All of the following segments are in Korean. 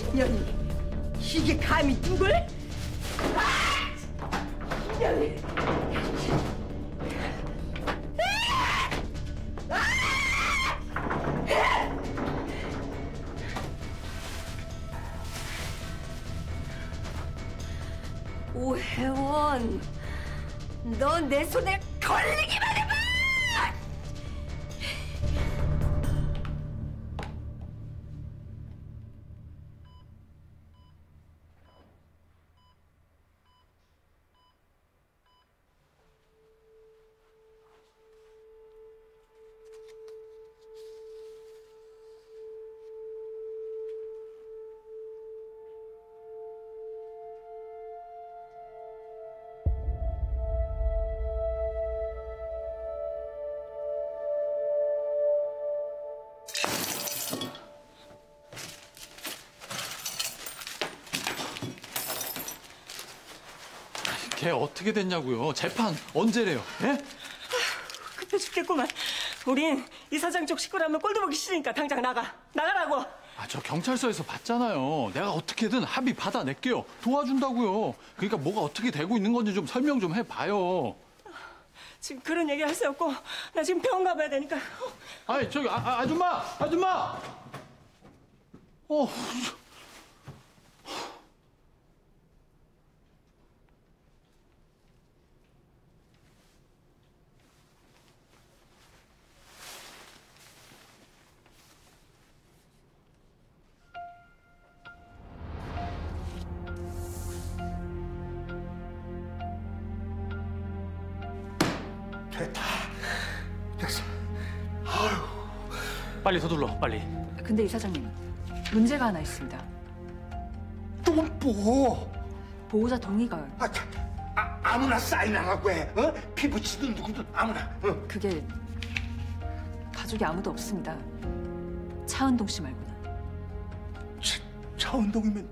년이 이게 감히 누굴? 년이 오혜원, 넌 내 손에 걸리기만 해봐! 걔 어떻게 됐냐고요? 재판 언제래요? 예? 급해 죽겠구만. 우린 이사장 쪽 식구라면 꼴도 보기 싫으니까 당장 나가라고. 저 경찰서에서 봤잖아요. 내가 어떻게든 합의 받아낼게요. 도와준다고요. 그러니까 뭐가 어떻게 되고 있는 건지 좀 설명 좀 해봐요. 지금 그런 얘기 할 수 없고 나 지금 병원 가봐야 되니까. 아니 저기 아줌마! 됐어. 아유. 빨리 서둘러, 빨리. 근데 이사장님, 문제가 하나 있습니다. 또 뭐? 보호자 동의가 아무나 사인하라고 해. 어? 피부치든 누구든 아무나. 어. 그게 가족이 아무도 없습니다. 차은동 씨 말고는. 차은동이면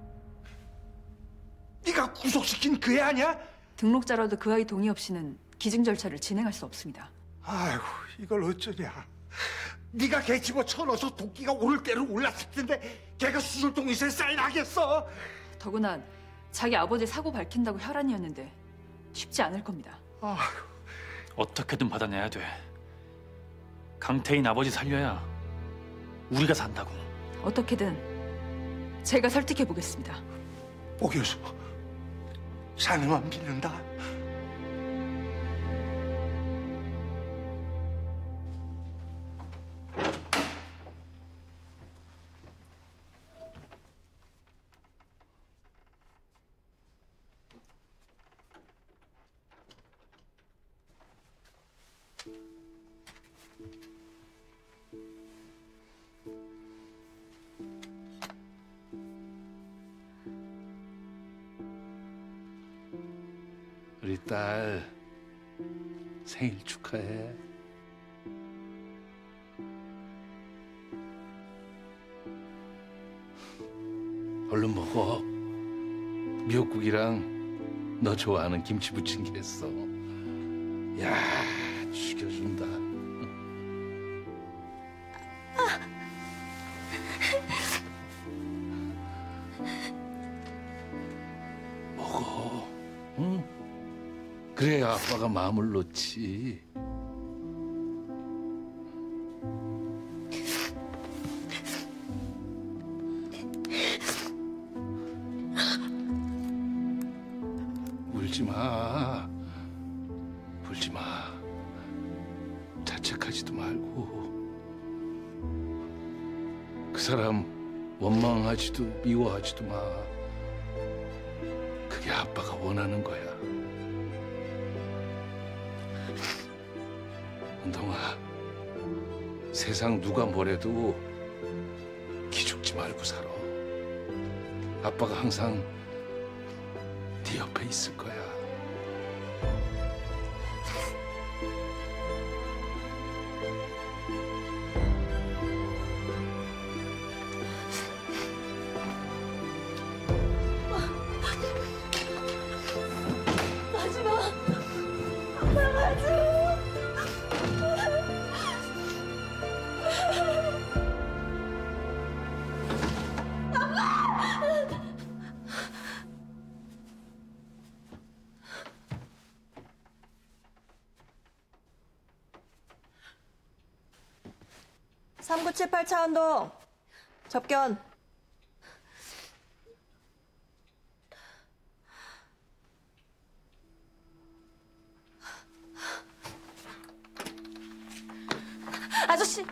네가 구속시킨 그 애 아니야? 등록자라도 그 아이 동의 없이는 기증 절차를 진행할 수 없습니다. 아이고 이걸 어쩌냐. 네가 걔 집어쳐넣어서 도끼가 오를 대로 올랐을 텐데 걔가 수술 동의서에 사인하겠어? 더구나 자기 아버지 사고 밝힌다고 혈안이었는데 쉽지 않을 겁니다. 아이고. 어떻게든 받아내야 돼. 강태인 아버지 살려야 우리가 산다고. 어떻게든 제가 설득해 보겠습니다. 오 교수, 자네만 믿는다. 우리 딸 생일 축하해. 얼른 먹어. 미역국이랑 너 좋아하는 김치 부친 게 했어. 야, 죽여준다. 먹어. 응? 그래야 아빠가 마음을 놓지. 울지 마. 울지 마. 자책하지도 말고. 그 사람 원망하지도 미워하지도 마. 그게 아빠가 원하는 거야. 은동아, 세상 누가 뭐래도 기죽지 말고 살아. 아빠가 항상 네 옆에 있을 거야. 아빠! 3978 차원동 접견. 아저씨.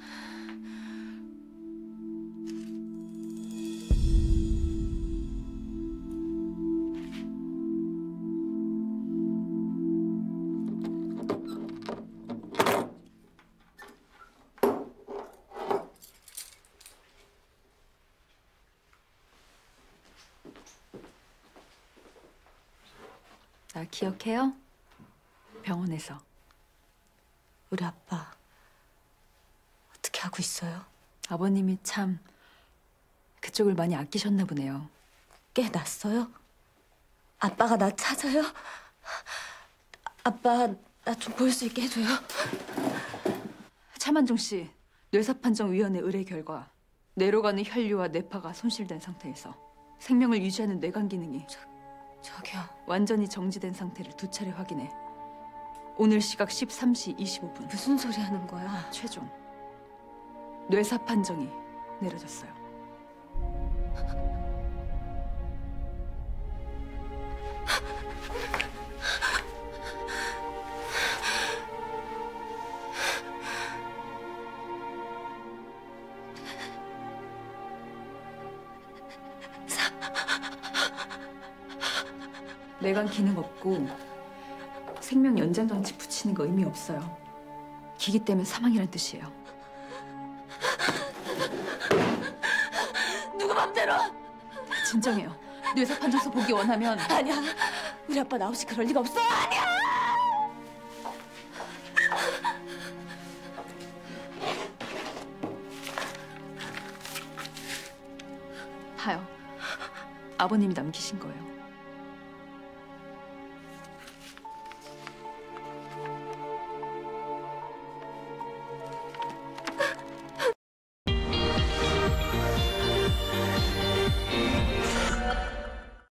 나 기억해요? 병원에서. 우리 아빠 어떻게 하고 있어요? 아버님이 참 그쪽을 많이 아끼셨나 보네요. 꽤 났어요? 아빠가 나 찾아요? 아빠 나 좀 볼 수 있게 해줘요. 차만종 씨, 뇌사판정위원회 의뢰 결과 뇌로 가는 혈류와 뇌파가 손실된 상태에서 생명을 유지하는 뇌관 기능이 저기요. 완전히 정지된 상태를 2차례 확인해 오늘 시각 13시 25분 무슨 소리 하는 거야? 최종 뇌사 판정이 내려졌어요. 뇌관 기능 없고 생명 연장 장치 붙이는 거 의미 없어요. 기기 때문에 사망이란 뜻이에요. 누구 맘대로? 진정해요. 뇌사 판정서 보기 원하면 아니야. 우리 아빠 나 없이 그럴 리가 없어. 아니야. 봐요. 아버님이 남기신 거예요.